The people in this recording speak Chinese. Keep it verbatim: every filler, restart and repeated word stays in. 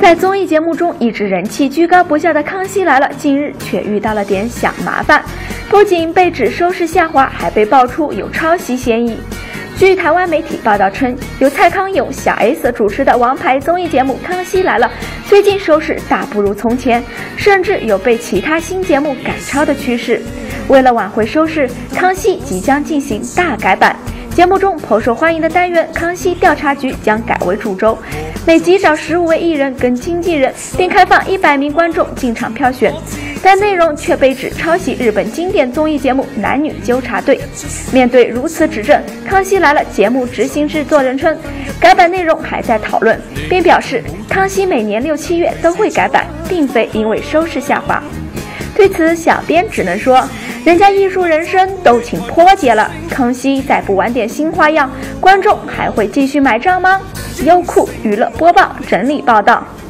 在综艺节目中一直人气居高不下的《康熙来了》，近日却遇到了点小麻烦，不仅被指收视下滑，还被爆出有抄袭嫌疑。据台湾媒体报道称，由蔡康永、小 S 主持的王牌综艺节目《康熙来了》最近收视大不如从前，甚至有被其他新节目赶超的趋势。为了挽回收视，康熙即将进行大改版。节目中颇受欢迎的单元《康熙调查局》将改为主轴，每集找十五位艺人跟经纪人，并开放一百名观众进场票选。但内容却被指抄袭日本经典综艺节目《男女纠察队》。面对如此指证，《康熙来了》节目执行制作人称，改版内容还在讨论，并表示康熙每年六七月都会改版，并非因为收视下滑。对此，小编只能说，人家艺术人生都请破解了，康熙再不玩点新花样，观众还会继续买账吗？优酷娱乐播报整理报道。